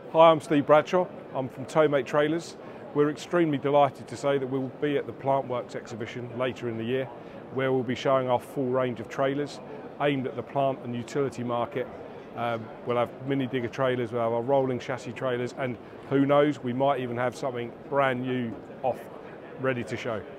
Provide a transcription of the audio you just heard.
Hi, I'm Steve Bradshaw. I'm from TOWMATE Trailers. We're extremely delighted to say that we'll be at the Plantworx exhibition later in the year, where we'll be showing our full range of trailers aimed at the plant and utility market. We'll have mini digger trailers, we'll have our rolling chassis trailers, and who knows, we might even have something brand new ready to show.